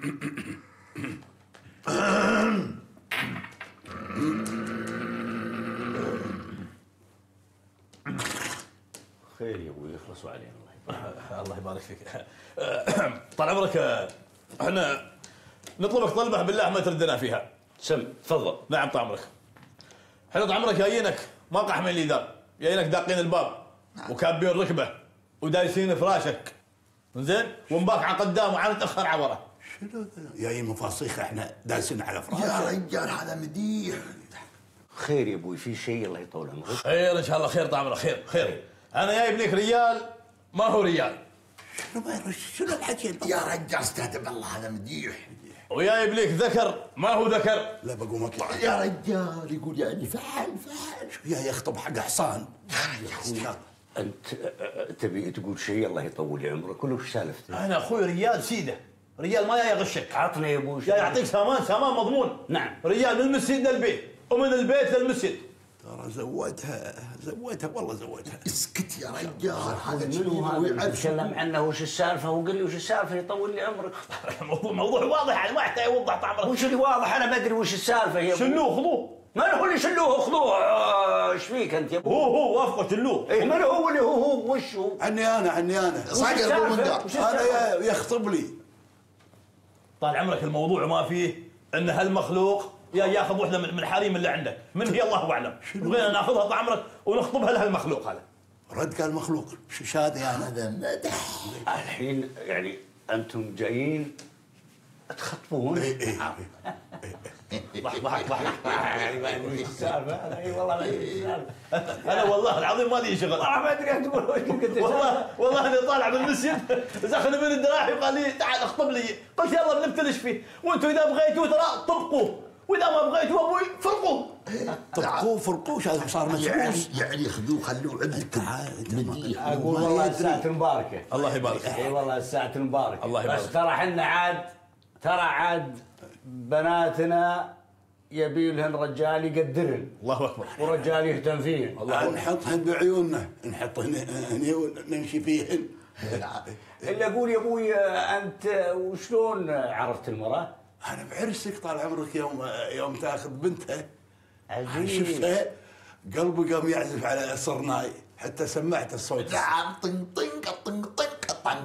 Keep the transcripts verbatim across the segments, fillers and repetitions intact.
خير يا ابوي يخلصوا علينا. الله الله يبارك فيك. طال عمرك احنا نطلبك طلبه بالله ما تردنا فيها. سم تفضل. نعم طال عمرك. احنا طال عمرك جايينك ما قح من الإدار، جايينك داقين الباب وكابين ركبه ودايسين فراشك. زين؟ ومباكعه قدام وعاد نتاخر على ورا. شنو جايين مفاصيخ احنا دايسين على فراشك؟ يا رجال هذا مديح. خير يا ابوي في شيء الله يطول عمرك. خير ان شاء الله خير طال عمرك خير خير. انا جايب لك ريال ما هو ريال. شنو ما شنو الحكي؟ يا رجال استهدى بالله هذا مديح. وجايب لك ذكر ما هو ذكر. لا بقوم اطلع. يا رجال يقول يعني فعل فعل. شو يا يخطب حق حصان؟ يا اخوي انت تبي تقول شيء الله يطول عمرك ولا وش سالفته؟ انا اخوي ريال سيده، ريال ما يغشك. عطني يا ابوي. جاي يعطيك سامان سامان مضمون. نعم. ريال من المسجد للبيت ومن البيت للمسجد. ترى زودها زودها والله زودها. اسكت يا رجال هذا منو هذا تكلم عنه وش السالفه وقل لي وش السالفه يطول لي عمرك. الموضوع موضوع واضح يعني ما يحتاج يوضح طعمه. وش اللي واضح انا بدري وش السالفه يا ابوي. شلوه خذوه. من هو اللي شلوه خذوه؟ ايش فيك انت يا ابوي؟ هو هو وافقه شلوه. ايه من هو اللي هو هو وش هو؟ عني انا عني انا صاير ابو مندار. انا يخطب لي. طال عمرك الموضوع ما فيه ان هالمخلوق يا ياخذ وحده من الحريم اللي عندك، من هي الله اعلم. بغينا ناخذها طال عمرك ونخطبها لها المخلوق هذا. رد قال المخلوق شو شادي انا؟ هذا مدح. الحين يعني انتم جايين تخطبون. اي اي ضحك ضحك ضحك. يعني ما ادري وش السالفه. اي والله ما ادري وش السالفه. انا والله العظيم ما لي شغل. والله ما ادري تقول وش قلت. والله والله انا طالع من المسجد زخني من الدراعي وقال لي تعال اخطب لي. قلت يلا بنفتلش فيه وانتم اذا بغيتوا ترى طبقوه واذا ما بغيتوا ابوي فرقوه. طبقوه فرقوش هذا صار مسبوس. يعني خذوه خلوه عندكم. مديح. اقول والله الساعه المباركه. الله يبارك. اي والله الساعه المباركه. الله يبارك. بس ترى احنا عاد ترى عاد بناتنا يبي لهن رجال يقدرن. الله اكبر. ورجال يهتم فيهن. الله نحطهن بعيوننا نحطهن هني ونمشي فيهن. اللي اقول يا ابوي انت وشلون عرفت المراه؟ انا بعرسك طال عمرك يوم يوم تاخذ بنتها. عجيب. شفتها قلبي قام يعزف على صرناي حتى سمعت الصوت. نعم طن طن طن طن طن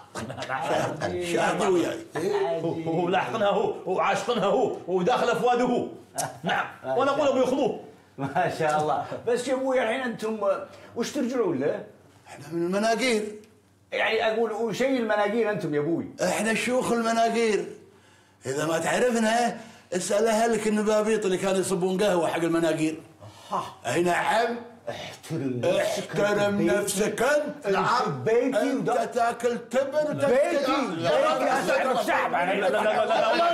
طن. شاهدي وياي. هو لاحقنها هو وعاشقنها هو وداخل افواده هو. نعم وانا اقول ابوي خذوه. ما شاء الله. بس يا ابوي الحين انتم وش ترجعون له؟ احنا من المناقير. يعني اقول شيء المناقير انتم يا ابوي. احنا شيوخ المناقير. اذا ما تعرفنا اسال اهلك النبابيط اللي كانوا يصبون قهوه حق المناقير. اي نعم. احترم نفسك. احترم نفسك انت. نعم بيتي انت تاكل تمر وتاكل بيتي بيتي اسحبك سحب. لا لا لا لا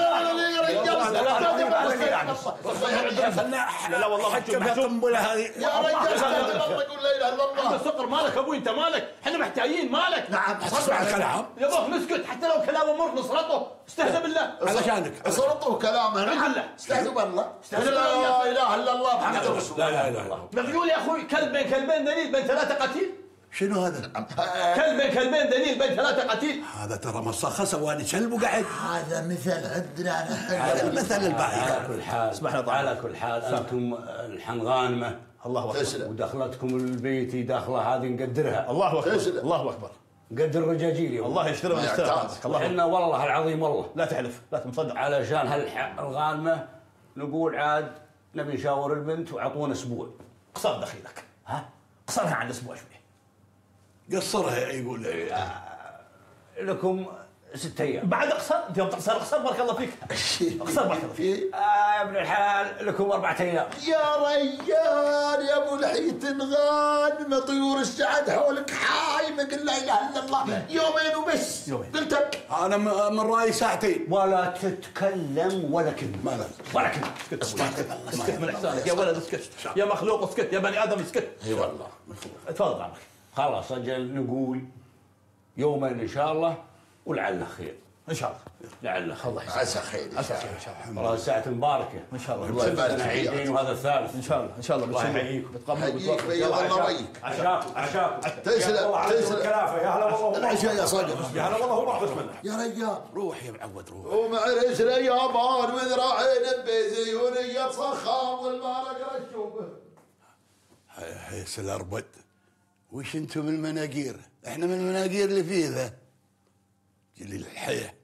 لا لا والله حتى بالقنبله هذه. يا رجال الله يقول لا اله الا الله. السكر مالك ابوي انت مالك؟ احنا محتاجين مالك. نعم اسمع الكلام. يا ابوك نسكت حتى لو كلامه مر نصرته. استهزأ بالله. علشانك صرته كلامه. نعم بالله. استهزئوا بالله. استهزئ لا بالله. اله الا الله محمد رسول الله. لا لا لا مقول يا اخوي كلب بين كلبين دليل بين ثلاثه قتيل. شنو هذا؟ كلب بين كلبين دليل بين ثلاثه قتيل. هذا ترى مصاخه سواني كلب وقعد. هذا مثل عندنا. هذا المثل الباقي. على كل حال اسمح لي على كل حال انتم الحين غانمه. الله اكبر. ودخلتكم البيت داخله هذه نقدرها. الله اكبر. الله اكبر. قدر الرجاجيل يا الله يشتري من يشتري. الله احنا والله العظيم والله لا تحلف لا تمصدق. علشان هالغانمه نقول عاد نبي نشاور البنت وعطونا اسبوع. قصر دخيلك. ها؟ قصرها عن اسبوع شوي. قصرها يقول لكم ست ايام. بعد اقصر انت يوم تقصر اقصر بارك الله فيك. اقصر بارك الله فيك. آه يا ابن الحلال لكم اربعة ايام. يا رجال يا ابو لحية غانمة طيور السعد حولك حايمة قل لا اله الا الله. يومين وبس. يومين. قلت انا من رايي ساعتين. ولا تتكلم ولا كلمه. ما لازم. ولا كلمه. اسكت اسكت من احسانك يا ولد اسكت. يا مخلوق اسكت يا بني ادم اسكت. اي والله. تفضل عمرك. خلاص اجل نقول يومين ان شاء الله ولعل خير. ان شاء الله. لعله الله يسلمك. عسى خير عسى خير ان شاء الله. والله ساعة مباركة ان شاء الله. الله يبارك فيك. عيدين وهذا الثالث. ان شاء الله ان شاء الله. الله يحييكم. بتقبل حييك وبتوفق. بيض الله وجهك. عشاكم عشاكم. تسلم تسلم. الكلافة يا هلا والله. العشاء يا صقر. يا هلا والله وراح بسم الله. يا رجال روح يا معود روح. ومع رجل يا مان وذراعين بزيونية صخام والمارق رشوبه. حيس الاربد. وش انتم من المناقير؟ احنا من المناقير اللي فيه ذا. جليل الحياه.